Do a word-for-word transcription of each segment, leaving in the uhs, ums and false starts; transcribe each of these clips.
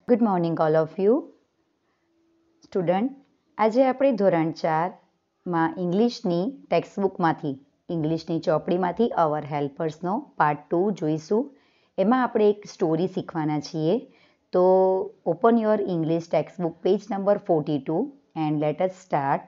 Good morning all of you student. આજે આપણે ધોરણ ચારમાં ઇંગ્લિશની ટેક્સ્ટબુકમાંથી ઇંગ્લિશની ચોપડીમાંથી અવર હેલ્પર્સનો પાર્ટ ટુ જોઈશું. એમાં આપણે એક સ્ટોરી શીખવાના છીએ. તો open your English textbook page number forty two and let us start.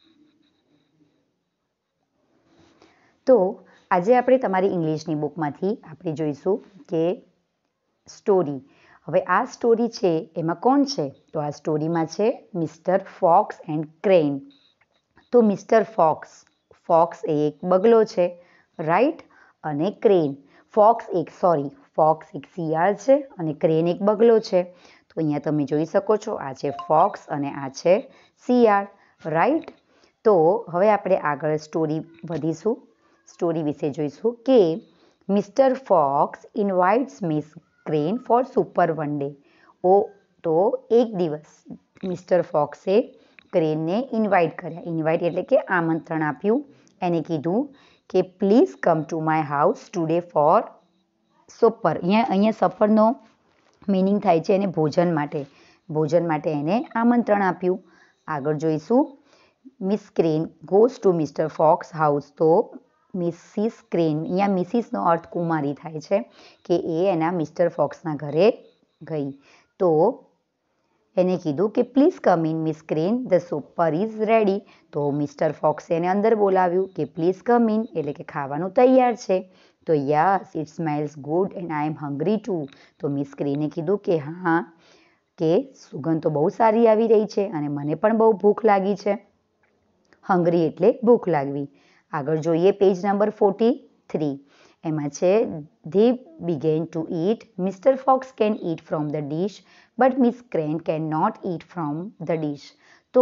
તો આજે આપણે તમારી ઇંગ્લિશની બુકમાંથી આપણે જોઈશું કે સ્ટોરી. હવે આ સ્ટોરી છે એમાં કોણ છે? તો આ સ્ટોરીમાં છે મિસ્ટર ફોક્સ એન્ડ ક્રેન. તો મિસ્ટર ફોક્સ ફોક્સ એ એક બગલો છે, રાઈટ, અને ક્રેન ફોક્સ એક સોરી ફોક્સ એક શિયાળ છે અને ક્રેન એક બગલો છે. તો અહીંયા તમે જોઈ શકો છો, આ છે ફોક્સ અને આ છે શિયાળ, રાઈટ. તો હવે આપણે આગળ સ્ટોરી વધીશું. સ્ટોરી વિશે જોઈશું કે mister fox invites miss crane for supper one day. Oh તો એક દિવસ મિસ્ટર ફોક્સે ક્રેનને ઇન્વાઇટ કર્યા. ઇન્વાઇટ એટલે કે આમંત્રણ આપ્યું. એને કીધું કે please come to my house today for supper. અહીંયા અહીંયા સફરનો મિનિંગ થાય છે એને ભોજન માટે. ભોજન માટે એને આમંત્રણ આપ્યું. આગળ જોઈશું. Miss crane goes to mister fox house. તો મિસિસ ક્રેન, અહીંયા મિસિસનો અર્થ કુમારી થાય છે, કે એ એના મિસ્ટર ફોક્સના ઘરે ગઈ. તો એને કીધું કે please come in miss crane, the supper is ready. તો મિસ્ટર ફોક્સે એને અંદર બોલાવ્યું કે પ્લીઝ કમ ઇન એટલે કે ખાવાનું તૈયાર છે. તો yes it smells good and I am hungry too. તો મિસ ક્રેને કીધું કે હા, કે સુગંધ તો બહુ સારી આવી રહી છે અને મને પણ બહુ ભૂખ લાગી છે. હંગ્રી એટલે ભૂખ લાગવી. આગળ જોઈએ પેજ નંબર ફોર્ટી થ્રી. એમાં છે they began to eat. Mister fox can eat from the dish but miss crane can not eat from the dish. તો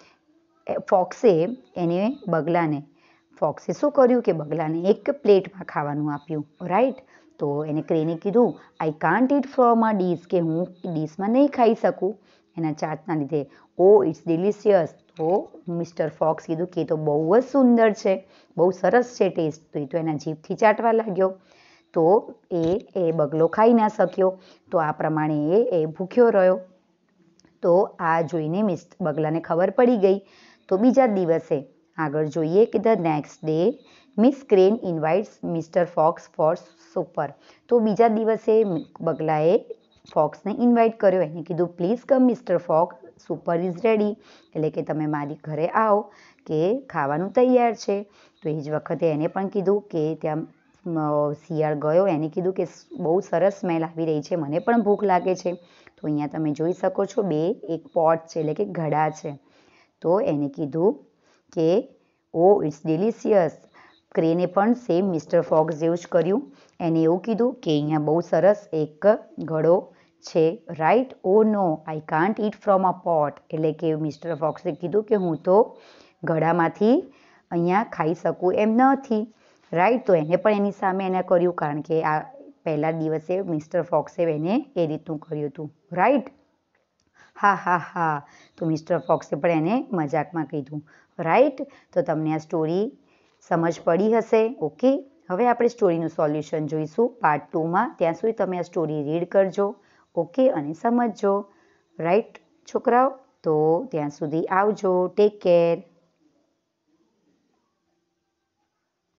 ફોક્સે એને બગલાને ફોક્સે શું કર્યું કે બગલાને એક પ્લેટમાં ખાવાનું આપ્યું, રાઈટ. તો એને ક્રેને કીધું I can't eat from a dish, કે હું ડીશમાં નહીં ખાઈ શકું એના ચાટના લીધે. Oh it's delicious. તો મિસ્ટર ફોક્સ કીધું કે એ તો બહુ જ સુંદર છે, બહુ સરસ છે ટેસ્ટ. તો એ તો એના જીભથી ચાટવા લાગ્યો. તો એ એ બગલો ખાઈ ના શક્યો. તો આ પ્રમાણે એ એ ભૂખ્યો રહ્યો. તો આ જોઈને મિસ બગલાને ખબર પડી ગઈ. તો બીજા દિવસે આગળ જોઈએ કે the next day miss crane invites mister fox for supper. તો બીજા દિવસે બગલાએ ફોક્સને ઇન્વાઇટ કર્યો. એને કીધું please come mister fox, supper is ready, એટલે કે તમે મારી ઘરે આવો, કે ખાવાનું તૈયાર છે. તો એ જ વખતે એને પણ કીધું કે ત્યાં શિયાળ ગયો, એને કીધું કે બહુ સરસ સ્મેલ આવી રહી છે, મને પણ ભૂખ લાગે છે. તો અહીંયા તમે જોઈ શકો છો બે એક પોટ છે એટલે કે ઘડા છે. તો એને કીધું કે ઓ ઇટ્સ ડિલિશિયસ. ક્રેને પણ સેમ મિસ્ટર ફોક્સ જેવું જ કર્યું. એને એવું કીધું કે અહીંયા બહુ સરસ એક ઘડો છે, right. Oh no I can't eat from a pot, એટલે કે મિસ્ટર ફોક્સે કીધું કે હું તો ઘડામાંથી અહીંયા ખાઈ શકું એમ નથી, રાઈટ. તો એને પણ એની સામે એને કર્યું, કારણ કે આ પહેલા દિવસે મિસ્ટર ફોક્સે એને એ રીતનું કર્યું હતું, રાઈટ. હા હા હા. તો મિસ્ટર ફોક્સે પણ એને મજાકમાં કીધું, રાઈટ. તો તમને આ સ્ટોરી સમજ પડી હશે, ઓકે. હવે આપણે સ્ટોરીનું સોલ્યુશન જોઈશું પાર્ટ ટુમાં. ત્યાં સુધી તમે આ સ્ટોરી રીડ કરજો, ઓકે, અને સમજજો, રાઈટ છોકરાઓ. તો ત્યાં સુધી આવજો, ટેક કેર.